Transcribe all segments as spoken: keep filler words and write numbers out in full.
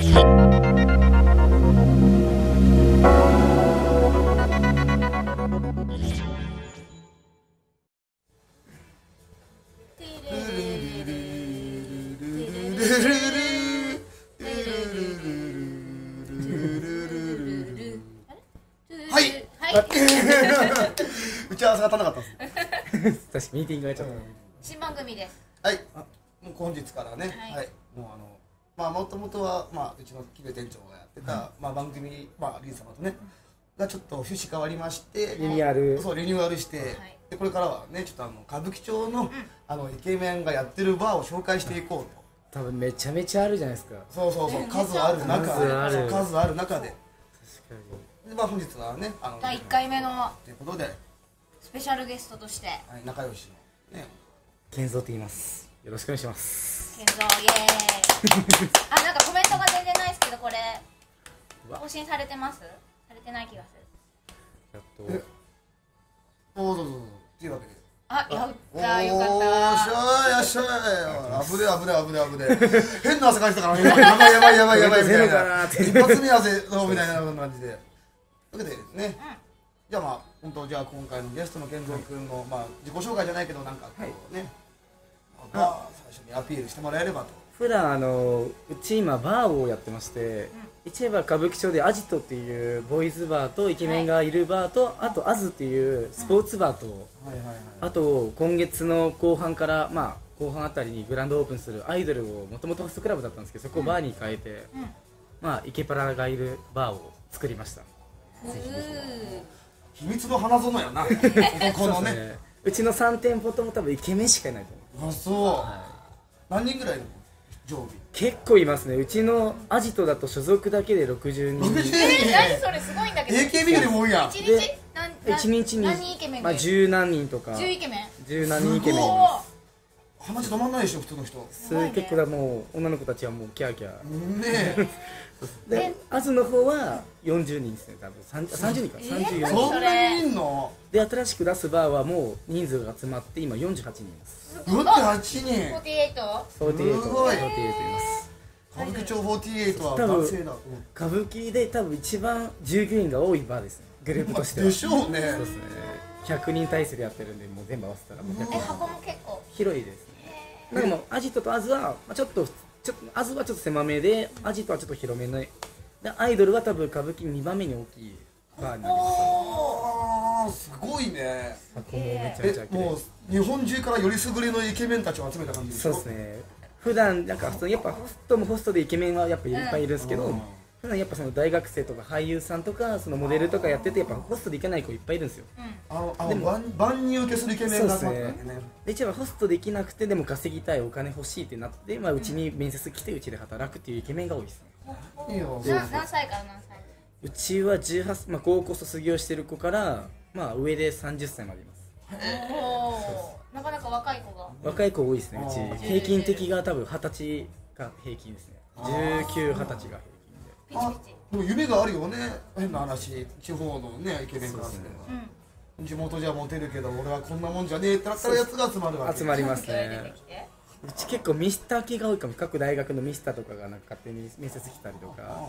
はい。打ち合わせが足らなかったです。 確かミーティングがちょっと。 新番組です。 はい。もう本日からね。 はい。 はい、もうあのまあもともとはまあうちの木部店長がやってたまあ番組まあリン様とねがちょっと趣旨変わりましてリニューアル。 そうリニューアルして、でこれからはねちょっとあの歌舞伎町のあのイケメンがやってるバーを紹介していこうと。 多分めちゃめちゃあるじゃないですか。 そうそうそう数ある中数ある数ある中で。 確かに。まあ本日はねあのだいいっかいめのということでスペシャルゲストとして、 はい、仲良しのね健三と言います。よろしくお願いします。 健三イエーイ。あ、なんかコメントが全然ないですけど、これ更新されてます？されてない気がする。 やっと。 おおそうそうそうっていうわけで。 あ、やったよかった。 おーよっしゃー危ねえ危ねえ危ねえ危ねえ変な汗かいてたからやばいやばいやばいやばいやばいみたいな一発目汗そうみたいな感じで。というわけでね、じゃあまあ本当じゃあ今回のゲストの健三君のまあ自己紹介じゃないけどなんかこうねバー最初にアピールしてもらえればと。 普段あのうち今バーをやってまして、一応は歌舞伎町でアジトっていうボーイズバーとイケメンがいるバーと、あとアズっていうスポーツバーと、あと今月の後半からまあ後半あたりにグランドオープンするアイドルをもともとホストクラブだったんですけど、そこをバーに変えて、まあイケパラがいるバーを作りました。 秘密の花園やなこのね。 うちのさん店舗とも多分イケメンしかいないと思う。 あ、そう。何人ぐらいの常備？ 結構いますね。うちのアジトだと所属だけでろくじゅうにん。 ろくじゅうにん。 え、何それすごいんだけど。 エーケービー よりも多いやん。 一日何一日に何人イケメン？ まあ十何人とか。 十イケメン。 十何人イケメンいます。 話止まんないでしょ普通の人。 それ結構だもう女の子たちはもうキャーキャー。 ねえ。 で、アズの方はよんじゅうにんですね。多分さんじゅうにんか。さんじゅうよにん。 そんなにいんの？ で新しく出すバーはもう人数が集まって今よんじゅうはちにんいます。 よんじゅうはちにん。 フォーティエイト？ フォーティエイト。 すごい。 フォーティエイトいます。 歌舞伎町フォーティエイトは男性だ。 歌舞伎で多分一番従業員が多いバーですね。グループとしては。 でしょうね。そうですね。ひゃくにん体制でやってるんでもう全部合わせたらもうひゃくにん。 え、箱も結構広いですね。なんかもうアジトとアズはちょっとちょっとアズはちょっと狭めで、アジトはちょっと広めの。でアイドルは多分歌舞伎にばんめに大きいバーになります。 ああ、すごいね。 箱もめちゃめちゃ綺麗。 もう日本中からよりすぐりのイケメンたちを集めた感じでしょ。 そうですね。普段なんか普通にやっぱホストもホストでイケメンはやっぱいっぱいいるんですけど、うん、普段やっぱその大学生とか俳優さんとかそのモデルとかやっててやっぱホストでいけない子いっぱいいるんですよ。うん、 あのあの万万人受けするイケメンが集まったわけね。 で一応ホストできなくてでも稼ぎたいお金欲しいってなって、まあうちに面接来てうちで働くっていうイケメンが多いですね。 いいよ。 な何歳から何歳？ うちはじゅうはち、まあ高校卒業してる子からまあ上でさんじゅっさいまでいます。 おお、なかなか若い子が。 若い子多いですね。うち平均的が多分はたちが平均ですね。じゅうきゅう、はたちが平均で。 ピチピチ。 でも夢があるよね。変な話、地方のねイケメンからすれば。地元じゃモテるけど俺はこんなもんじゃねえってなったらやつが集まるわけ。 集まりますね。うち結構ミスター系が多いかも。各大学のミスターとかがなんか勝手に面接来たりとか。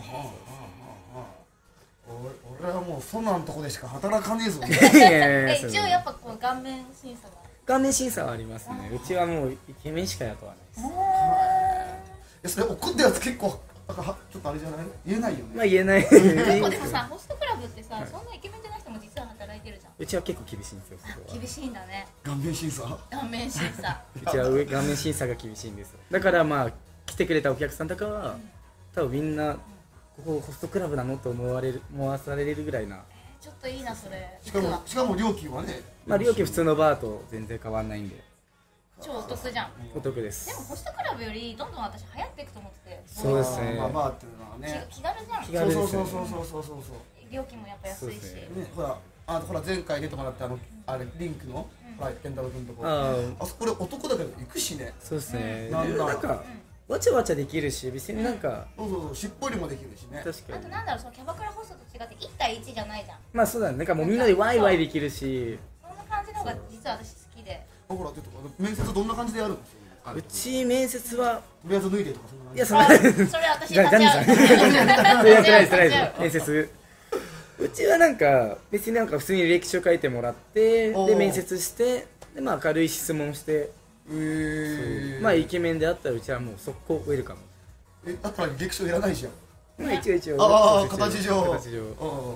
俺はもうそんなんとこでしか働かねえぞ。 え、一応やっぱこう顔面審査が。 顔面審査はありますね。うちはもうイケメンしか雇わないです。 え、それ怒ったやつ結構なんかちょっとあれじゃない？言えないよね。 まあ言えない。 結構でもさ、ホストクラブってさ、そんなイケメンじゃなくても実は働いてるじゃん。 うちは結構厳しいんですよ。 厳しいんだね。 顔面審査。 顔面審査。 うちは上顔面審査が厳しいんです。だからまあ来てくれたお客さんとかは多分みんなここホストクラブなのと思われる思わされるぐらいな。 ちょっといいなそれ。 しかもしかも料金はね。 まあ料金普通のバーと全然変わんないんで。 超お得じゃん。 お得です。 でもホストクラブよりどんどん私流行っていくと思ってて。 そうですね。 まあバーっていうのはね。 気軽じゃん。 気軽ですね。 そうそうそうそうそうそう。 料金もやっぱ安いし。 ね、ほらあほら前回出てもらったあのあれリンクのほら健太郎君とこ。あそこで男だけど行くしね。 そうですね。 なんだ。 なんかわちゃわちゃできるし別になんか。 そうそうそうしっぽりもできるしね。 確かに。 あとなんだろうそのキャバクラホストと違っていち対いちじゃないじゃん。 まあそうだね。なんかもうみんなでワイワイできるし。 そんな感じの方が実は私好きで。 ほらちょっと面接どんな感じでやるんですか。 うち面接はとりあえず脱いでとかそんな感じ。 いやそんなそれ私じゃあ立ち会うジャニーさんそれやってないですやってないです面接うちはなんか別になんか普通に履歴書書いてもらってで面接してでまあ軽い質問してえー、 まあイケメンであったらうちはもう速攻ウェルカムえだったら履歴書いらないじゃん。 まあ一応一応ああそうです形上形上うん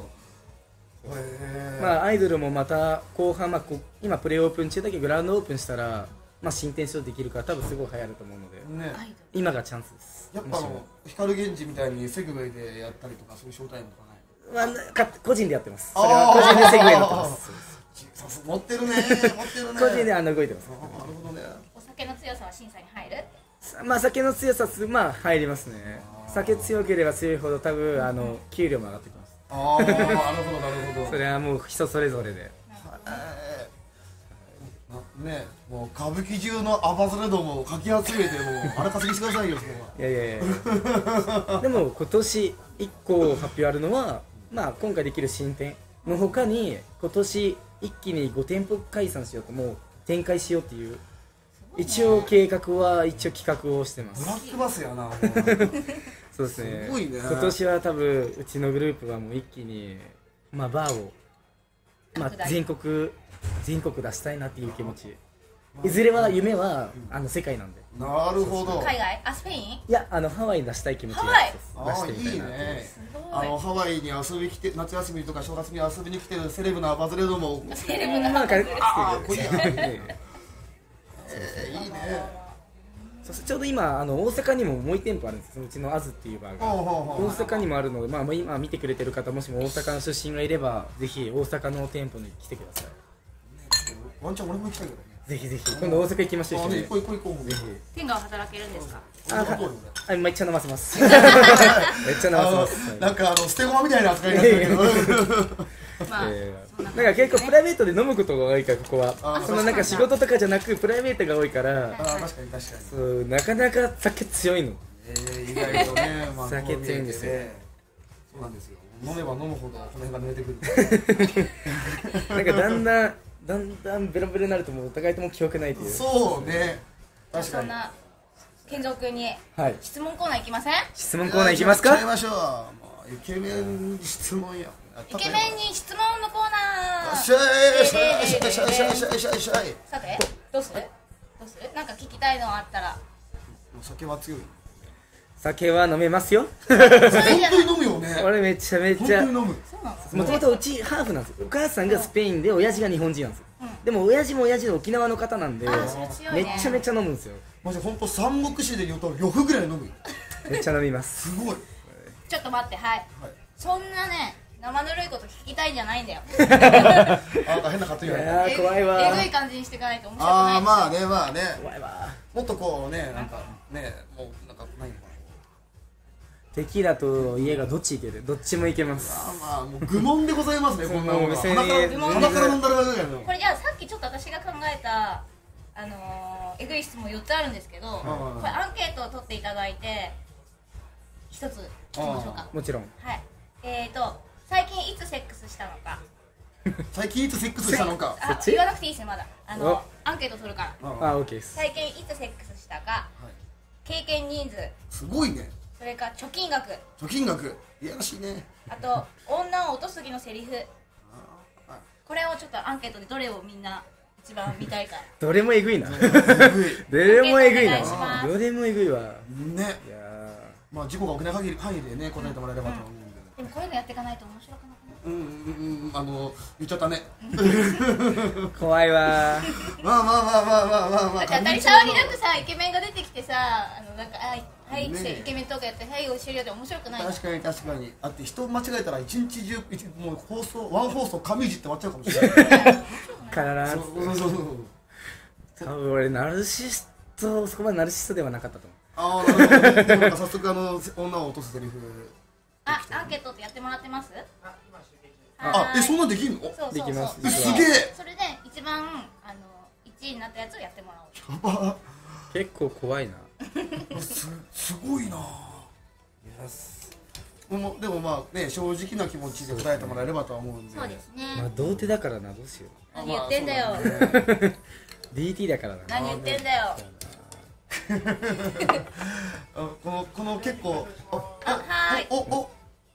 へえまあアイドルもまた後半まあこ今プレオープン中だけどグラウンドオープンしたらまあ進展しようできるから多分すごい流行ると思うのでねアイドル今がチャンスですやっぱあの光源氏みたいにセグウェイでやったりとかそういうショータイムとかない。 まあか個人でやってますそれは個人でセグウェイやってますさす持ってるね持ってるね。 個人であの動いてますあなるほどね。 お酒の強さは審査に入る。 まあ酒の強さすまあ入りますね酒強ければ強いほど多分あの給料も上がってきますああなるほどなるほど。 それはもう人それぞれでえーなねもう歌舞伎中のアバズレどもをかき集めてもうあらかすぎしてくださいよそれは。 いやいやいやでも今年いっこ発表あるのはまあ今回できる新店の他に今年一気にご店舗解散しようともう展開しようっていう一応計画は一応企画をしてますブラックバスやなもうそうですねすごいね今年は多分うちのグループはもう一気にまあバーをまあ全国全国出したいなっていう気持ちいずれは夢はあの世界なんでなるほど。 海外あスペイン。 いやあのハワイに出したい気持ちがハワイああ出してみたいないいね。 すごいあのハワイに遊びに来て夏休みとか正月に遊びに来てるセレブなアバズレどもをセレブなまあ軽くああこれええいいね。 そうそうちょうど今あの大阪にももういち店舗あるんですうちのアズっていうバーがほうほうほう大阪にもあるので、まあ、まあ今見てくれてる方もしも大阪の出身がいればぜひ大阪の店舗に来てくださいワンチャン俺も行きたいけどね。 ぜひぜひ今度大阪行きましょうあね一緒に行こう行こう行こう。 ぜひ天下を働けるんですか。 あ行こうよあめっちゃ飲ませますめっちゃ飲ませあますのなんかあの捨て駒みたいな扱いになってるけど。 まあえそんなーなんか結構プライベートで飲むことが多いからここはあそのなんか仕事とかじゃなくプライベートが多いからあ確かに確かに。 そうなかなか酒強いのえー、意外とね、まあ、 酒強いんですよそうなんですよ。飲めば飲むほどこの辺が濡れてくる。 なんかだんだんだんだんベロベロになるともうお互いとも記憶ないというそうね。確かに。 そんな健三君にはい質問コーナー行きません。 質問コーナーいきますかやっちゃいましょう。もうイケメンに質問や。 イケメンに質問のコーナー。 しゃいしゃいしゃいしゃいしゃいしゃいしゃいしゃい。 さてどうするどうするなんか聞きたいのあったら。 お酒は強い。 酒は飲めますよそういうじゃ本ない当に飲むよね。 俺めちゃめ本ちゃ当に飲む。 そうなの。 もともとうちハーフなんですよお母さんがスペインで親父が日本人なんですよ、でも親父も親父で沖縄の方なんであーそれ強いね。 めちゃめちゃ飲むんですよマジ本当三国志で言うと呂布ぐらい飲むよ。 めっちゃ飲みますすごい。 ちょっと待ってはい。 はい。 そんなね生ぬるいこと聞きたいんじゃないんだよ。 あなんか変なカットい言われた。 やー怖いわえぐい感じにしていかないと面白くない。 ああまあねまあね。 怖いわもっとこうねなんかねもうなんかないのかな。 テキーラと家がどっちいけるどっちもいけますあーまあもう愚問でございますねこんなものは。 そうもう鼻別にから鼻から飲んだらだけだよ。 これじゃあさっきちょっと私が考えたあのー、えぐい質問よっつあるんですけど、これアンケートを取っていただいてひとつ聞きましょうか。 もちろんはい。えーと最近いつセックスしたのか。 最近いつセックスしたのか。 そっちあ言わなくていいですよまだ。あのおアンケート取るから。 あ、オッケーです最近いつセックスしたか、経験人数、 すごいね。 それから貯金額、 貯金額いやらしいね。 あと女を落とす時のセリフ。これをちょっとアンケートでどれをみんな一番見たいか。 どれもえぐいなどえぐれもえぐいお願いしますなどれもえぐいわいね。 いやまあ事故が起きない限り範囲でね答えてもらえればと思うんで。 でもこういうのやっていかないと面白くなくなる。 うんうんうんあの言っちゃったね。 ー怖いわまあまあまあまあまあまあまあ。 だって当たり障りなくさイケメンが出てきてさあのなんかあはいってねイケメントークやってはいお終了で面白くない。 確かに確かに。あって人間違えたら一日中一もう放送ワン放送紙いじって終わっちゃうかもしれない。 からなそうそうそうそう。 多分俺ナルシストそこまでナルシストではなかったと思うああなるほどね。でもなんか早速あの女を落とすセリフ。 あアンケートってやってもらってます？ あえそんなんできんの？ そうそうそうできますえすげえ。 それで一番あのいちいになったやつをやってもらおう。 やば。 結構怖いなすすごいな。でもでもまあね正直な気持ちで答えてもらえればとは思うんで。 そうですね。 まあ童貞だからなどうしよう何言ってんだよ。 まあそうだねディーティー だからな何言ってんだよ。 あこのこの結構ああはーいおお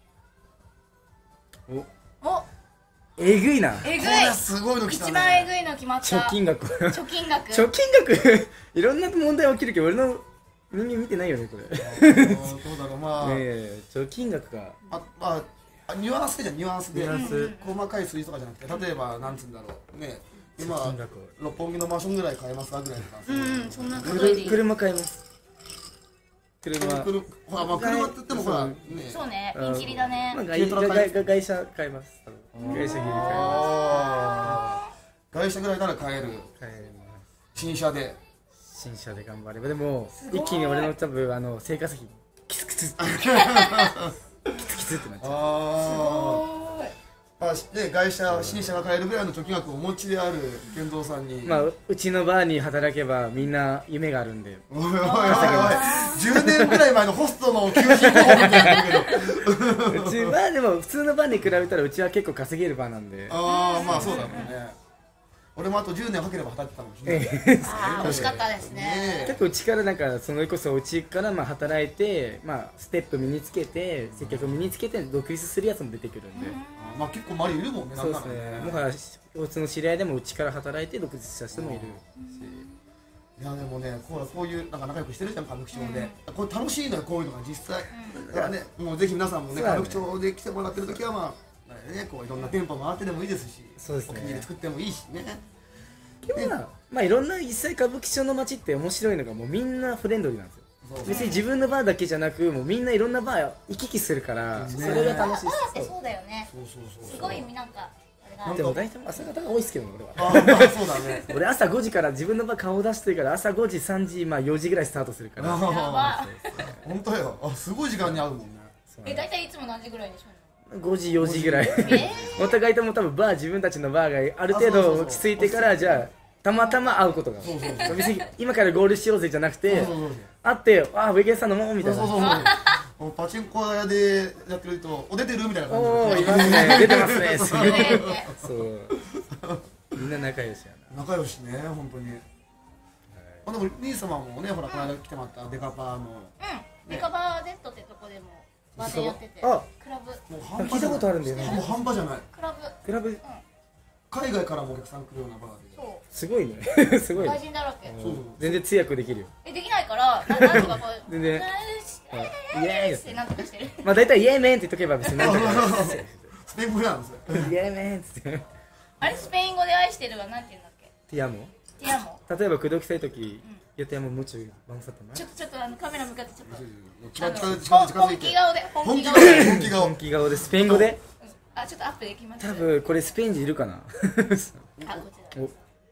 おおえぐいな。 えぐいこれすごいの来たね。 一番えぐいの決まった貯金額貯金額貯金額いろんな問題起きるけど俺の人間見てないよねこれ。 あーどうだろうまあ、 ねえ貯金額があまああニュアンスでじゃニュアンスでニュアンス細かい数字とかじゃなくて例えばなんつうんだろうね今貯金額六本木のマンションぐらい買えますかぐらいとかうんうんそんなく数えでいい車買います車車車ほらまあ車って言ってもほらねそうねピンキリだねまあ、 軽トラ外買い外外車買います多分外車切り買いまあー外車ぐらいなら買えるす買います新車で新車で頑張ればでもごい一気に俺の多分あの生活費キツキツキツキツってなっちゃうあおーいあまあね外車新車が買えるぐらいの貯金額をお持ちである健三さんにまあうちのバーに働けばみんな夢があるんでおいおいおいおいじゅうねんぐらい前のホストの求人広告みたいだけどうちまあでも普通のバーに比べたらうちは結構稼げるバーなんでああまあそうだもんね俺もあとじゅうねん早ければ働いてたかもしれないあー惜しかったですねね結構うちからなんかそれこそうちからまあ働いてまあステップ身につけて接客を身につけて独立するやつも出てくるんであまあ結構周りいるもんねそうですねもはやうちの知り合いでもうちから働いて独立した人もいるしいやでもねこうこういうなんか仲良くしてるじゃん歌舞伎町でこれ楽しいのよこういうのが実際だからねもうぜひ皆さんもねそうだね歌舞伎町で来てもらってる時はまあねこういろんな店舗回ってでもいいですしそうですねお気に入り作ってもいいしねでもまあまあいろんな実際歌舞伎町の街って面白いのがもうみんなフレンドリーなんですよそう別に自分のバーだけじゃなくもうみんないろんなバー行き来するからそれが楽しいバーってですそうだよねそうそうそうすごいなんかあれがでも大体朝方が多いですけどね俺はあーまあそうだね俺朝ごじから自分のバー顔を出してるから朝ごじさんじまあよじぐらいスタートするからやば本当よあすごい時間に会うもんねえ大体いつも何時ぐらいにしょごじよじぐらいえお互いとも多分バー自分たちのバーがある程あそうそうそう度落ち着いてからじゃあたまたま会うことがそうそうそう別に今からゴールしようぜじゃなくてそうそうそう会ってああウェゲンさん飲もうみたいなそうそうそうパチンコ屋でやってるとお出てるみたいな感じおおいますね出てますねそうだよねそうみんな仲良しやな仲良しね本当にあでも兄様もねほらこの間来てもらったデカパーのうんデカバー Z ってとこでもバーでやっててあクラブもう半聞いたことあるんだよねもう半端じゃないクラブクラブ海外からもお客さん来るようなバーでそすごいねすごういね外人だらけそうそう全然通訳できるよえできないからななんとかこう全然ナイスイエーイってなんとかしてるまあ大体イエーメンって言っとけば別になんとかスペイン語なんですよイエーメンっつってあれスペイン語で愛してるはなんて言うんだっけティアモティアモ例えば口説きたい時予定も夢中バンサットちょっとちょっとあのカメラ向かってちょっと近づ近づあの近づ近づいて本気顔で本本気気顔で顔本気顔本気顔でスペイン語であちょっとアップできます多分これスペイン人いるかなあこっちだお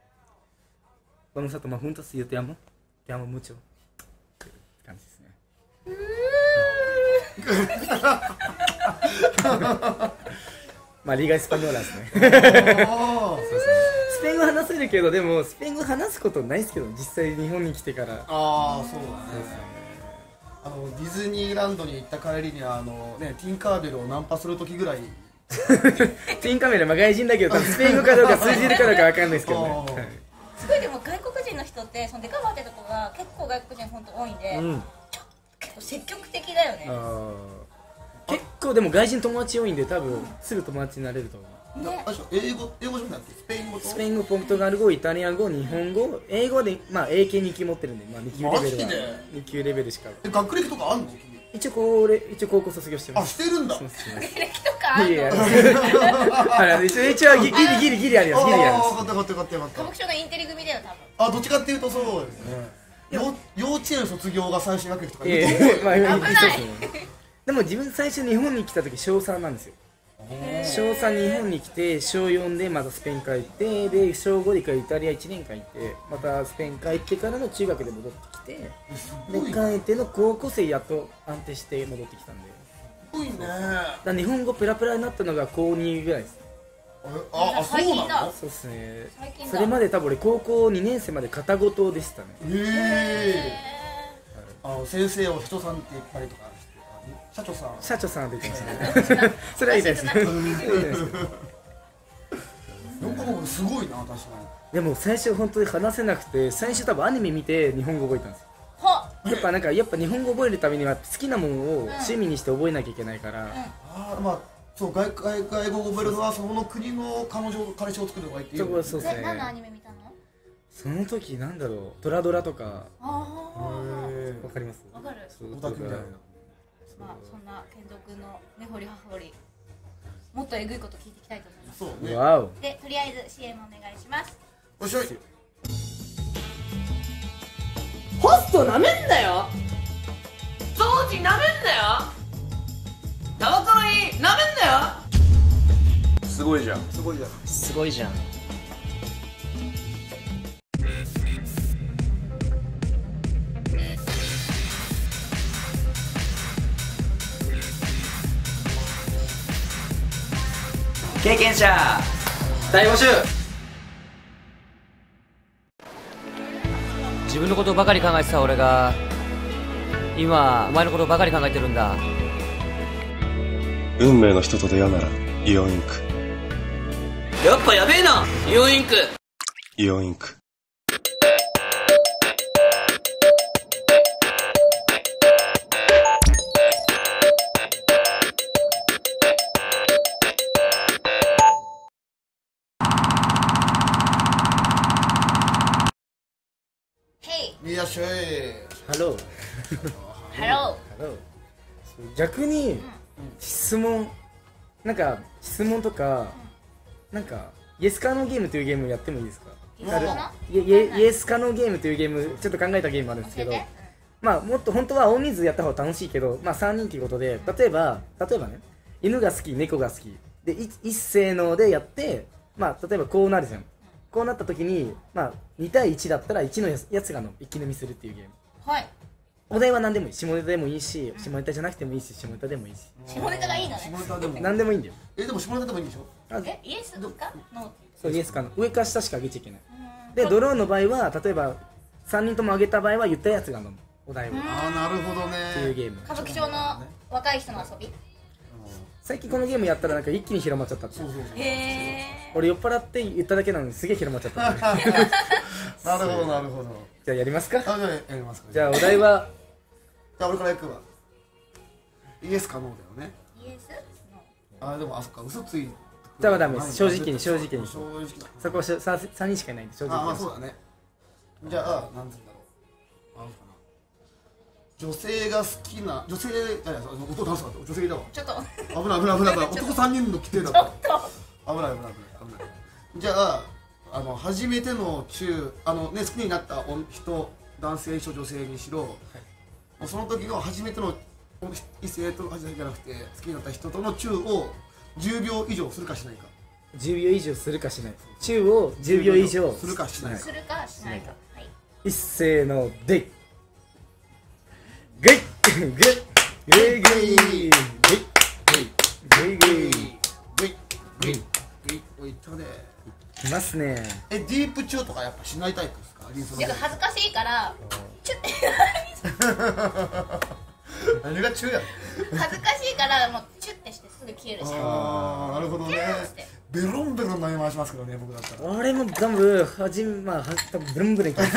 Vamos a tomar juntos y yo te amo. Te amo mucho. って感じですね。まあリーガエスパニョーラですね。 あスペイン語話せるけどでもスペイン語話すことないですけど実際日本に来てから。 あそうだねあのディズニーランドに行った帰りにあのねティンカーベルをナンパする時ぐらいティンカメラ、まあ、外人だけど多分スペイン語かどうか通じるかどうかわかんないですけどね。 あーはいすごいでも外国人の人ってそのデカバーってとこが結構外国人本当多いんで、 うん結構積極的だよねあー結構でも外人友達多いんで多分すぐ友達になれると思う。 ねあれでしょ英語英語じゃなくてスペイン語とスペイン語、ポルトガル語、イタリア語、日本語、英語で、まあ、英検に級持ってるんで、まあ、に級レベルはマジでに級レベルしか。 え学歴とかあんの君一応これ、一応高校卒業してまあす。 してるんだそうですね履歴とかあんいやいのやあの一応一応ギリギリギリあります。ギリありあまあ分かった分かった分かった分か歌舞っ伎町のインテリ組だよ多分たあどっちかっていうとそうですね幼幼稚園卒業が最終学歴とかす。い言うとやいやまあ、 危ないそうですね。でも自分最初日本に来た時小さんなんですよ。小さん日本に来て小よんでまたスペイン帰ってで小ごで一回イタリアいちねんかん行ってまたスペイン帰ってからの中学で戻ってきてすでごい帰っての高校生やっと安定して戻ってきたんで。 すごいねだから日本語ペラペラになったのが高にぐらいです。 ああそうなのそうですね最近だそれまで多分俺高校にねん生まで片言でしたね。 へえあの先生を社長さんって言ったりとかして社長さん社長さんで言ってましたねそれは言いたいですねよくすごいな確かでも最初本当に話せなくて最初多分アニメ見て日本語覚えたんですよはやっぱなんかやっぱ日本語覚えるためには好きなものを趣味にして覚えなきゃいけないから、うん、 ああまあそう外外外語を覚えるのはその国の彼女彼氏を作るのがいいっていう。 そうそうですね。 何のアニメ見たの？ その時なんだろう、トラドラとか。 ああわかります？ わかる。 オタクみたいな。 まあそんな健三君の根掘り葉掘りもっとえぐいこと聞いていきたいと思います。 そうね。 わお。 でとりあえず シーエム お願いします。 おしょい。 ホストなめんなよ。掃除なめんなよ。タバコのいいなめんなよ。 すごいじゃん。 すごいじゃん。 すごいじゃん。経験者大募集。 自分のことばかり考えてた俺が今お前のことばかり考えてるんだ。 運命の人と出会うならイオンインク。 やっぱやべえなイオンインク。 イオンインク。 いらっしゃい。 ハロー。 ハロー。逆に質問なんか質問とかなんかイエスカノーゲームというゲームをやってもいいですか？イエスカノーゲームというゲームちょっと考えたゲームあるんですけど、まあもっと本当は大人数やった方が楽しいけど、まあさんにんということで、例えば例えばね、犬が好き猫が好きで一斉のでやって、まあ例えばこうなるじゃん。こうなった時に、まあ、に対いちだったらいちのやつがの一気飲みするっていうゲーム。 はい。 お題は何でもいい。下ネタでもいいし、下ネタじゃなくてもいいし、下ネタでもいいし。 下ネタがいいのね。 下ネタでも何でもいいんだよ。 えでも下ネタでもいいんでしょ？ えイエスかノー？ そうイエスかの上か下しか上げちゃいけない。でドローの場合は例えばさんにんとも上げた場合は言ったやつが飲むお題を。 ああなるほどね。 っていうゲーム。 歌舞伎町の若い人の遊び。 最近このゲームやったらなんか一気に広まっちゃったって。 そうそうそう。 へえ。 俺酔っ払って言っただけなのにすげえ広まっちゃった。 なるほどなるほど。 じゃあやりますか。 あじゃあやりますか。 じゃあお題はじゃあ俺からいくわ。イエスかノーだよね。 イエス？ あでもあそっか嘘つい。 じゃあダメです。正直に正直に。 正直。 そこささんにんしかいないんで正直に。 ああそうだね。じゃあなんつうんだろう。あるかな。女性が好きな女性いやいや音出すか女性だわ。 ちょっと危ない危ない危ない危ない男さんにんの規定だった。危ない危ない危ない危ない。じゃああの初めての中あのね好きになった人男性にしろ女性にしろ、はい、その時の初めての異性とじゃなくて好きになった人とのチューをじゅうびょう以上するかしないか。 じゅうびょう以上するかしない。チューをじゅうびょう以上するかしないか。 するかしないか。はい。 一斉のでグイグイグイグイグイグイグイグイグイグイおいったね。 きますね。 えディープチューとかやっぱしないタイプですか？リンスの。 いや恥ずかしいからチュッて何がチューや。 恥ずかしいからもうチュッてしてすぐ消えるし。 ああなるほどね。ベロンベロン投げ回しますけどね僕だったら。 俺も多分はじめまあ多分ブルンブルンきます。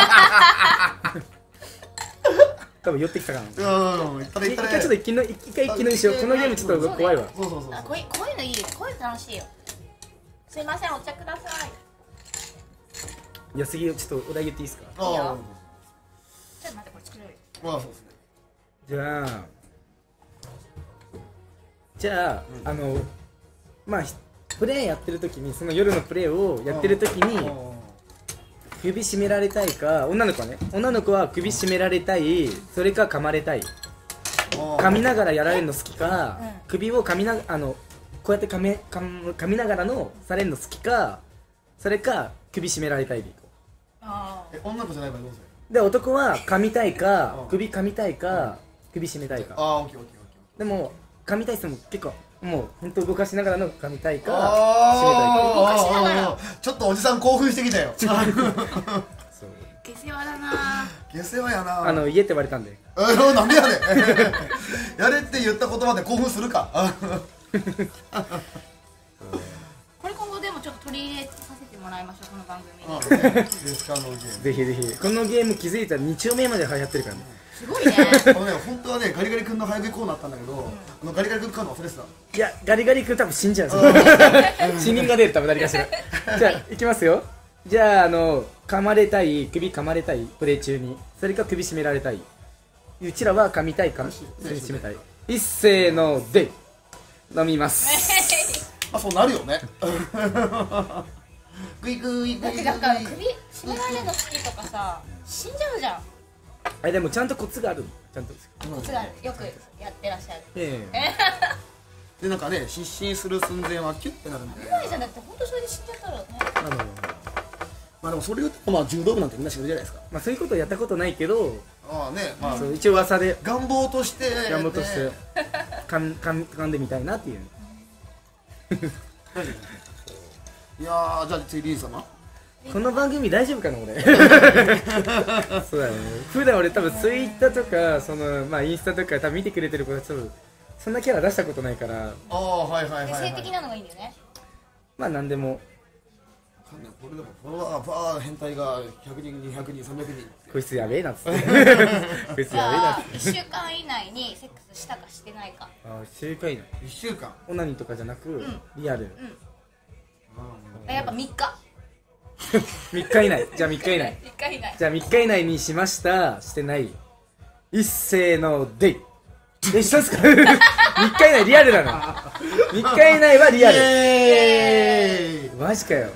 多分寄ってきたかな。 うん。一回ちょっと一気の一回一気のにしよう。このゲームちょっと怖いわ。 そうそうそう。 あこういうこういうのいいよ。こういうの楽しいよ。すいませんお茶ください。 いや次ちょっとお題言っていいですか。 いいよ。ちょっと待ってこれ作れる。 まあそうですね。 じゃあじゃあ、うん、あのまあプレーやってる時にその夜のプレーをやってる時に首絞められたいか女の子はね女の子は首絞められたいそれか噛まれたい噛みながらやられるの好きか、うん、首を噛みなあのこうやって噛め噛む噛みながらのされるの好きかそれか首絞められたいでいこう。 あえ女の子じゃない場合どうする？ で男は噛みたいか首噛みたいか首絞めたいか。 ああオッケーオッケーオッケー。でも噛みたい人も結構もう本当動かしながらの噛みたいか締めたいか。動かしながらちょっとおじさん興奮してきたよ。 下世話だな。 下世話やな。 あの家って言われたんで。 えなんでやねん。やれって言った言葉で興奮するか。 これ今後でもちょっと取り入れさせてももらいましょう、この番組に。 あねですかあのゲームぜひぜひこのゲーム気づいたらに丁目まで流行ってるからね。 すごいね。 あのね本当はねガリガリ君の早食いコーナーあったんだけど、あのガリガリ君買うの忘れてた。 いやガリガリ君多分死んじゃう死人が出る多分誰かしら。じゃあいきますよ。じゃああの噛まれたい首噛まれたいプレイ中に、それか首絞められたい、うちらは噛みたいか首絞めたい。一斉ので飲みます。 あそうなるよね。グイグイグイグイ。 だってなんか首絞められるの好きとかさ、死んじゃうじゃん。 あでもちゃんとコツがある。ちゃんとコツがある。よくやってらっしゃる。 ええでなんかね失神する寸前はキュッてなるんで。 危ないじゃん。だって本当それで死んじゃったらね。 あのまあでもそれ言うとまあ柔道部なんてみんな知るじゃないですか。 まあそういうことやったことないけど、 ああねまあそう一応噂で願望として願望としてねかんかん噛んでみたいなっていう。 いやーじゃあ次リー様。 この番組大丈夫かな俺。そうだね。普段俺多分ツイッターとかそのまあインスタとか多分見てくれてる子たち多分そんなキャラ出したことないから、 ああはいはいはいはい。 性的なのがいいんだよね。 まあなんでもわかんないこれでもフォロワーバー変態がひゃくにんにひゃくにんさんびゃくにん。 こいつやべえなっつって。こいつやべえじなゃあっつって。 いっしゅうかん以内にセックスしたかしてないか。 あ正解な。 いっしゅうかん。 オナニーとかじゃなくリアル。 やっぱみっか。 みっか以内。じゃあみっか以内。 みっか以内。 じゃあみっか以内にしました。してない。一斉のでい。えしたんすか。みっか以内リアルだな。みっか以内はリアル。 えーマジかよ。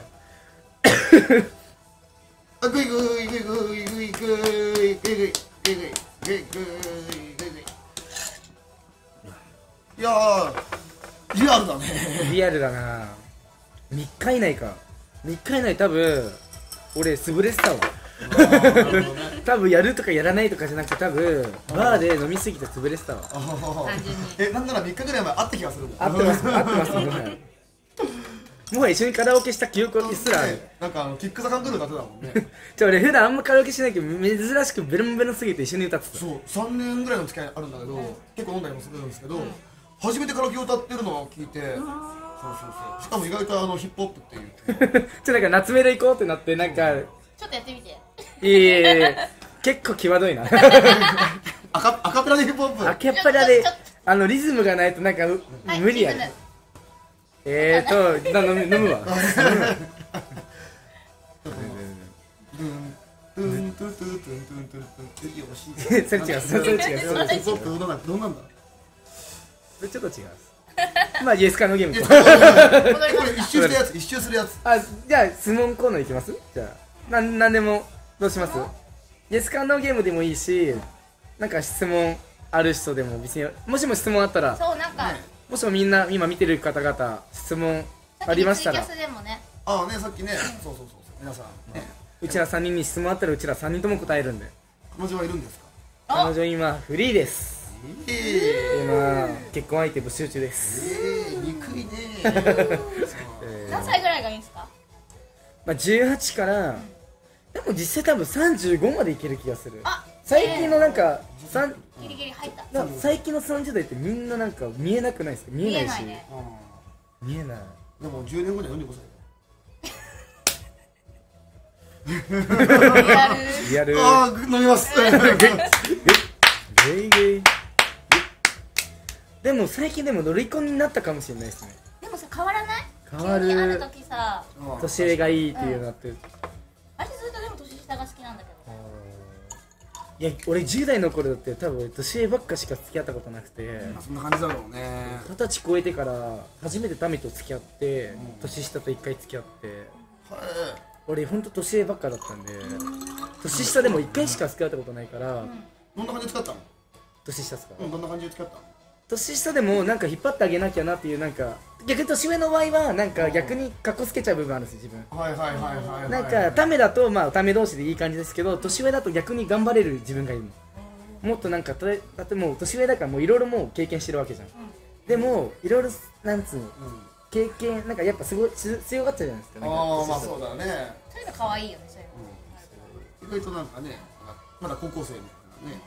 あグイグイグイグイグイグイグイグイグイグイグイグイグイグイいやーリアルだね。 リアルだな。みっか以内か。みっか以内多分俺潰れてたわ。多分やるとかやらないとかじゃなくて多分バーで飲みすぎて潰れてたわ。 単純に。 えなんならみっかぐらい前会った気がするもん。 合ってます合ってます。もはやもはや一緒にカラオケした記憶すらある。 なんかあのキックザカングルーだってたもんね。 じゃあ俺普段あんまカラオケしないけど珍しくベロンベロンすぎて一緒に歌ってた。 そうさんねんぐらいの付き合いあるんだけど、結構飲んだりもするんですけど、初めてカラオケ歌ってるのを聞いて、そうそうそうしかも意外とあのヒップホップっていうちょなんか夏メロ行こうってなってなんかちょっとやってみて。 いやいやいや結構際どいな。 アカアカペラでヒップホップ。 あけっぱらでちょっとあのリズムがないとなんかうはい無理やリズムえーとな飲む飲むわ。 トゥントゥントゥントゥントゥントゥントゥントゥンよし。 それ違うそれ違うそれ違うヒップホップどうなんどうなんだ。 それちょっと違う。まあイエスカのゲームとこれ一周するやつ一周するやつ。 あじゃあ質問コーナーいきます。じゃあなんなんでもどうします。イエスカのゲームでもいいしなんか質問ある人でも別にもしも質問あったらそうなんか。 もしもみんな今見てる方々質問ありましたらツイキャスでもね。 ああねさっきねそうそうそうそう皆さんねうちらさんにんに質問あったらうちらさんにんとも答えるんで。 彼女はいるんですか。 彼女今フリーです。 え今結婚相手募集中です。 え憎いね。 何歳ぐらいがいいんですか。 まあじゅうはちからでも実際多分さんじゅうごまでいける気がする。 あ最近のなんかさんギリギリ入った。 なんか最近のさんじゅう代ってみんななんか見えなくないですか。見えないし見えないね。 見えない。 でもじゅうねんごにはよんじゅうごさいリアル。 リアルだよ。ああ飲みます。 ゲイゲイでも最近でもロリコンになったかもしれないですね。 でもさ変わらない。 変わる急にある時さ、 年上がいいっていうのあって、 私ずっとでも年下が好きなんだけど。 いや俺じゅう代の頃だって多分年上ばっかしか付き合ったことなくてそんな感じだろうね。 二十歳超えてから初めてタミと付き合って年下と一回付き合っては俺ほんと年上ばっかだったんで年下でも一回しか付き合ったことないからい。どんな感じで使ったの？ 年下っすか。 うんどんな感じで使ったの？ 年下でもなんか引っ張ってあげなきゃなっていうなんか逆に年上の場合はなんか逆にカッコつけちゃう部分あるんですよ自分。 はいはいはいはいはい。 なんかためだとまあため同士でいい感じですけど年上だと逆に頑張れる自分がいるの。もっとなんかただってもう年上だからもういろいろもう経験してるわけじゃん。でもいろいろなんつうの経験なんかやっぱすごいつ強がっちゃうじゃないですか。なんかああまあ年下そうだね。 そういうの可愛いよね。そういうの。 意外となんかねまだ高校生みたいなね。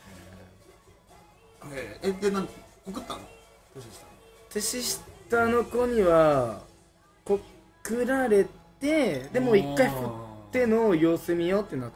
ええでなん送ったの？年下。 年下の子には告られて、でも一回振っての様子見ようってなって、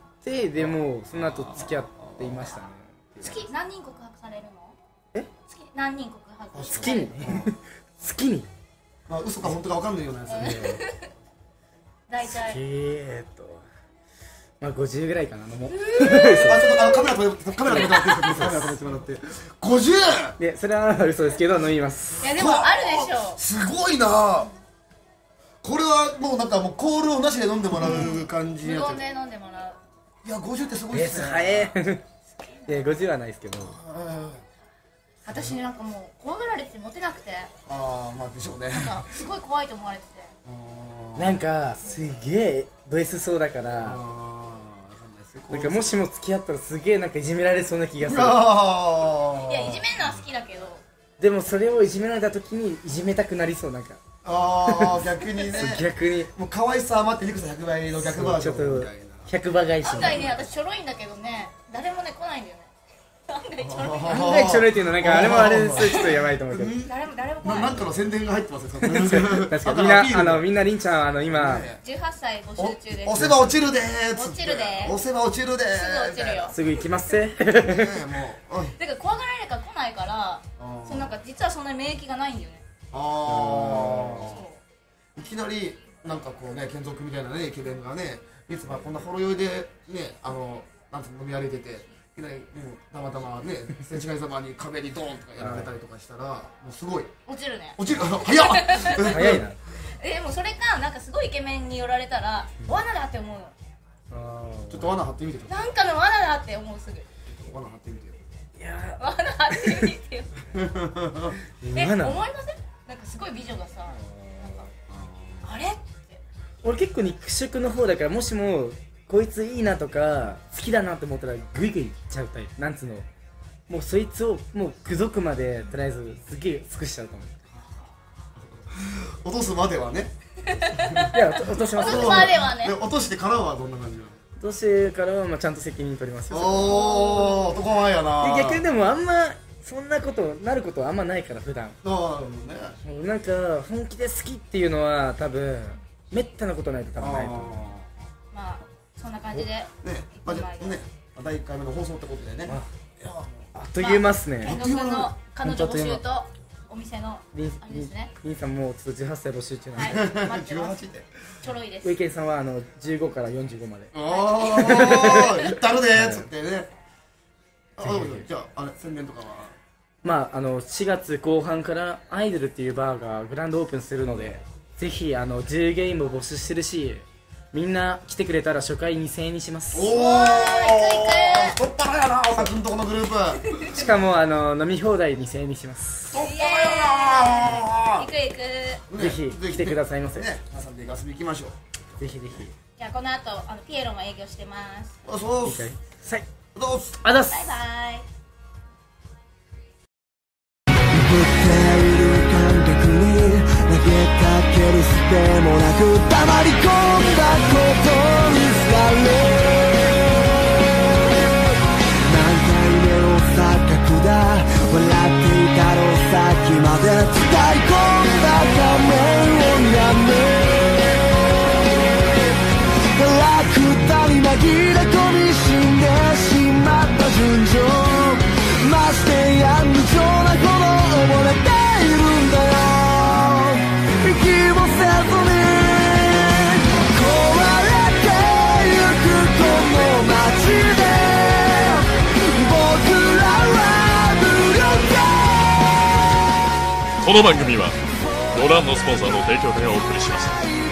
でもその後付き合っていましたね。 月何人告白されるの？ え？ 月何人告白？ 月に月にまあ嘘か本当か分かんないようなやつね。 大体えーっとまあごじゅうぐらいかなのも。 あ、ちょっとあのカメラ止めてカメラ止めてもらってカメラ止めてもらって。ごじゅう。 でそれは嘘ですけど飲みます。 いやでもあるでしょ。 すごいな。これはもうなんかもうコールをなしで飲んでもらう感じ無やつ。 言で飲んでもらう。 いやごじゅうってすごいえですね。 早い。いやごじゅうはないですけど。 私なんかもう怖がられてモテなくて、 ああまあでしょうね。 なんかすごい怖いと思われてて。 なんかすげえド S そうだから、なんかもしも付き合ったらすげえなんかいじめられそうな気がする。 あいやいじめるのは好きだけど。 でもそれをいじめられた時にいじめたくなりそう。なんかあー逆にね。 逆にもう可愛さ余ってリクさんひゃくばいの逆バージちょっとョンみたいな。 ひゃくば返し。 案外ね私ちょろいんだけどね、誰もね来ないんだよね。案外ちょろい。 案外ちょろいっていうのなんかあれもあれですちょっとやばいと思うけど。 誰も誰も来ない。 ななんかの宣伝が入ってますよ。 確かにみんなあのみんなりんちゃんあの今じゅうはっさい募集中です。 押せば落ちるでーつって。 落ちるでー押せば落ちるでー。 すぐ落ちるよ。 すぐ行きますせ。 ねえもう。おいだから怖がられるから来ないから、そのなんか実はそんなに免疫がないんだよね。 ああ。いきなりなんかこうね、眷属みたいなねイケメンがね、いつもこんなほろ酔いでね、あのなんて飲み歩いてて、いきなりもうたまたまね、すれ違いざまに壁にドーンとかやられたりとかしたら、もうすごい落ちるね。 落ちる。早っ。 早いな。 えでもそれかなんかすごいイケメンに寄られたら罠だって思うの。 ちょっと罠張ってみて。 なんかの罠だって思うすぐ。 罠張ってみてよ。 いや罠張ってみてよ。え罠思いません？なんかすごい美女がさ、なんかあれって。 俺結構肉食の方だから、もしもこいついいなとか好きだなって思ったらグイグイいっちゃうタイプ。なんつうの、もうそいつをもう口説くまでとりあえずすげえ尽くしちゃうと思う。 落とすまではね。 いや落とします。 落とすまではねで落としてからはどんな感じなの？ 落としてからはまあちゃんと責任取りますよ。 おー、男前やな。 で逆にでもあんまそんなことなることはあんまないから普段。 あーね。 もうなんか本気で好きっていうのは多分めったなことないと多分ないと思う。 まあそんな感じで。 ね、まあじゃあね、だいいっかいめの放送ってことでね。 あっという間っすね。 健吾君の彼女募集とお店のありんれですね。 りんさんもうちょっとじゅうはっさい募集中なんで、 はい、待ってじゅうはちます。 で。 ちょろいですウ。イケンさんはあのじゅうごからよんじゅうごまで。 ああ、行ったるでーっつってね。あ、どうぞ。じゃああれ宣伝とかは。 まああのしがつこう半からアイドルっていうバーがグランドオープンするので、ぜひあのじゅうゲームを募集してるし、みんな来てくれたら初回にせんえんにします。 おお。太っ腹やな、おさくんとこのグループ。 しかもあの飲み放題にせんえんにします。 太っ腹やな。 行く行く。 ぜひ来てくださいませ。 ね、皆さんで遊び行きましょう。 ぜひぜひ。 じゃあこの後あのピエロも営業してます。 あ、そうっすいいかい。。さい。 どうっす。 あざっす。 バイバイ。 ぶっている感覚に投げかけるすでもなく黙り込んだことに疲れ、何回目の錯覚だ、笑っていたのさっきまで使い込んだ仮面をやめ、ガラクタに紛れ込み死んでしまった純情、ましてや無情なほど溺れているんだよ、息もせずに壊れてゆくこの街で僕らは無力。 この番組はご覧のスポンサーの提供でお送りしました。